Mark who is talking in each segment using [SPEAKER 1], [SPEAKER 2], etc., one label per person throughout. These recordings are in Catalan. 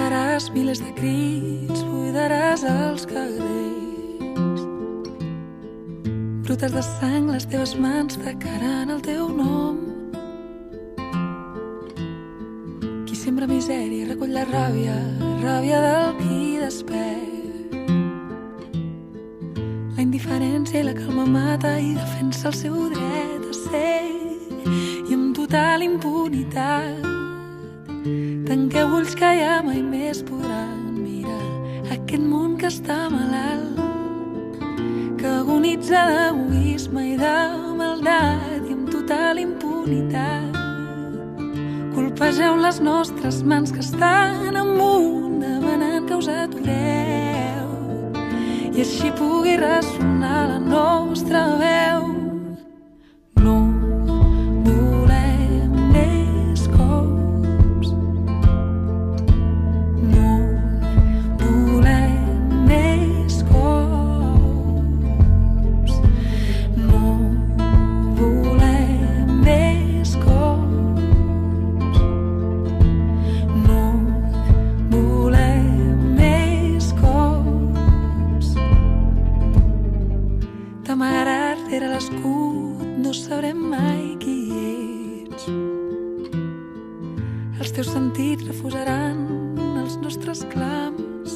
[SPEAKER 1] Faràs milers de crits, buidaràs els carrers. Brutes de sang, les teves mans tacaran el teu nom. Qui sembra misèria recull la ràbia, ràbia del qui despert. La indiferència i la calma mata i defensa el seu dret a ser. I amb total impunitat tanqueu ulls que ja mai més podran mirar aquest món que està malalt, que agonitza d'egoisme i de maldat. I amb total impunitat colpegeu les nostres mans que estan amunt demanant que us atureu i així pugui ressonar la nostra veu. No volem més cops, no volem més cops, no volem més cops, no volem més cops. T'amagaràs rere l'escut, no sabrem mai qui ets. Els teus sentits refusaran els nostres clams.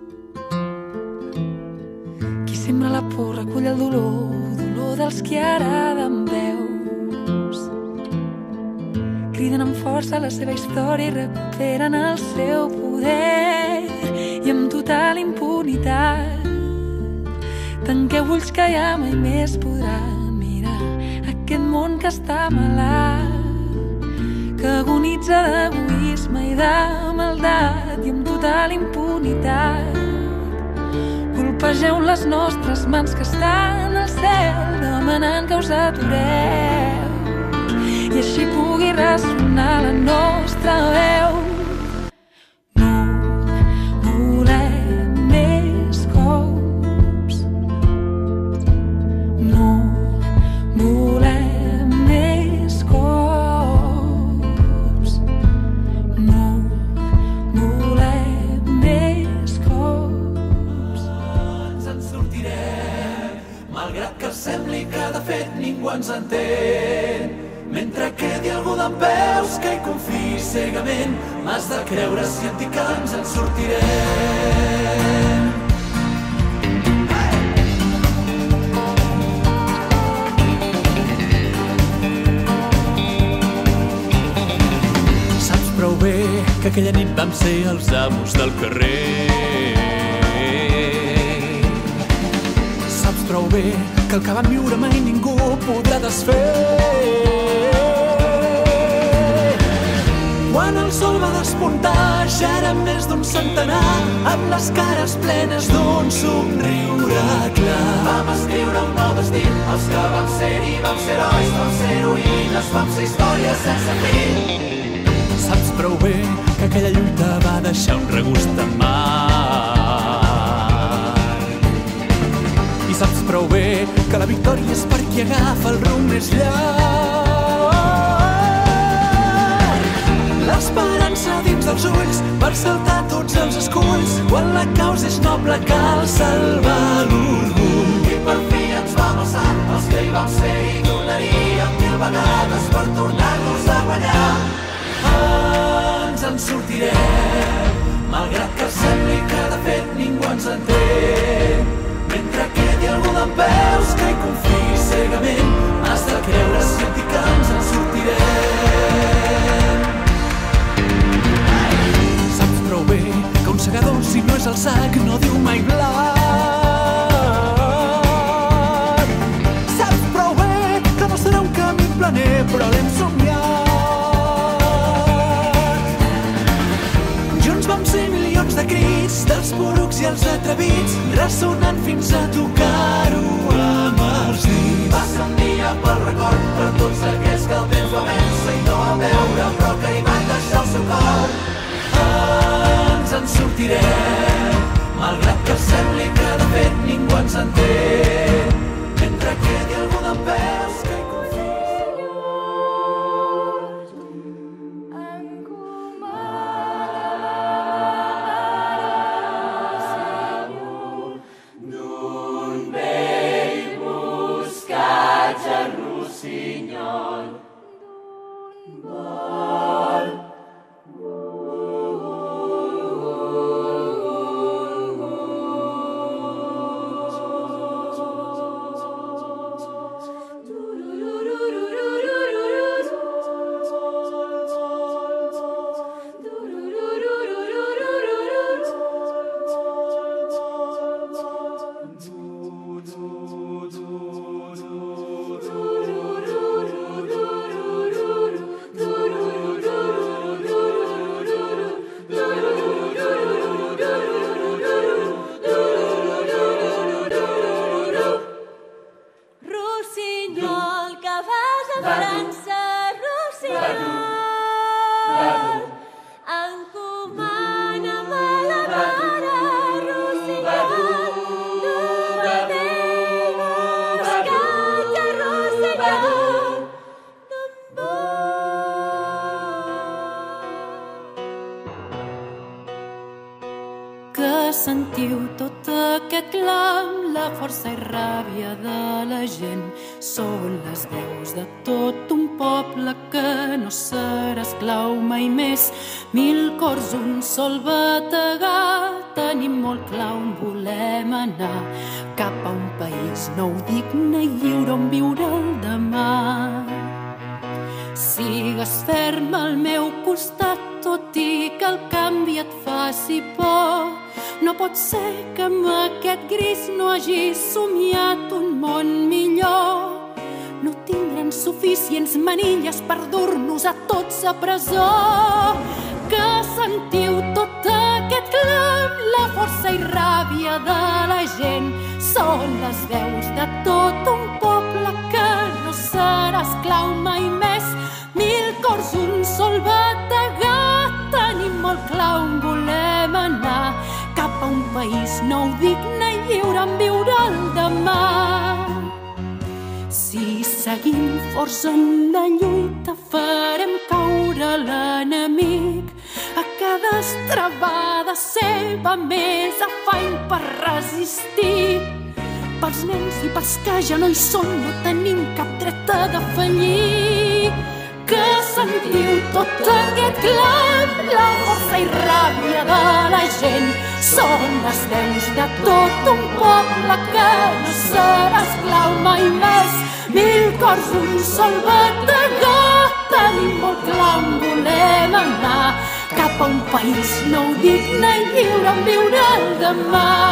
[SPEAKER 1] Qui sembra la por recull el dolor, dolor dels qui araden veus. Criden amb força la seva història i recuperen el seu poder. I amb total impunitat tanqueu ulls que ja mai més podran mirar aquest món que està malalt, que agonitza d'egoisme i de maldat. I amb total impunitat colpegeu les nostres mans que estan al cel demanant que us atureu i així pugui ressonar la nostra veu. No volem més cops, no volem més cops, no volem més cops.
[SPEAKER 2] Ens en sortirem, malgrat que sembli que de fet ningú ens entén. Mentre quedi algú dempeus que hi confiï cegament, m'has de creure si et dic que ens en sortirem. Saps prou bé que aquella nit vam ser els amos del carrer. Saps prou bé que el que vam viure mai ningú podrà desfer. Quan el sol va despuntar ja érem més d'un centenar, amb les cares plenes d'un somriure clar. Vam escriure un nou destí, els que vam ser-hi vam ser herois, vam ser heroïnes, vam ser històries sense fi. Saps prou bé que aquella lluita va deixar un regust amarg. I saps prou bé que la victòria és per qui agafa el rumb més llarg. L'esperança dins dels ulls per saltar tots els esculls. Quan la causa és noble cal salvar l'orgull. I per fi ens vam alçar, els que hi vam ser i tornaríem 1000 vegades per tornar-nos a guanyar. Ens en sortirem, malgrat que sembli que de fet ningú ens entén. Mentre quedi algú dempeus que hi confiï cegament, has de creure si et dic que ens en sortirem. Saps prou bé que un segador, si no és el sac, no diu mai blat. Saps prou bé que no serà un camí planer, però l'hem somiat. Junts vam ser milions de crits, dels porucs i els atrevits, ressonant fins a tocar-ho amb els dits. Va ser un dia pel record per tots aquells que el temps va vèncer i no van veure, però que hi van deixar el seu cor. Ens en sortirem, malgrat que sembli que de fet ningú ens entén. Mentre quedi algú dempeus que hi confiï.
[SPEAKER 1] Encomana
[SPEAKER 3] sentiu tot aquest clam, la força i ràbia de la gent. Són les veus de tot un poble que no serà esclau mai més. 1000 cors, un sol bategar, tenim molt clar on volem anar, cap a un país nou, digne i lliure on viure el demà. Sigues ferm al meu costat, tot i que el canvi et faci por. No pot ser que amb aquest gris no hagis somiat un món millor. No tindrem suficients manilles per dur-nos a tots a presó. Que sentiu tot aquest clam, la força i ràbia de la gent. Són les veus de tot un poble que no serà esclau mai més. 1000 cors, un sol bategar, tenim molt clar on volem anar, cap a un país nou, digne i lliure en viure el demà. Si seguim forts en la lluita, farem caure l'enemic. A cada estrebada seva més afany per resistir. Pels nens i pels que ja no hi són, no tenim cap dret a defallir. Que sentiu tot aquest clam, la força i ràbia de la gent. Són les veus de tot un poble que no serà esclau mai més. 1000 cors, un sol bategar, tenim molt clar on volem anar, cap a un país nou, digne i lliure en viure el demà.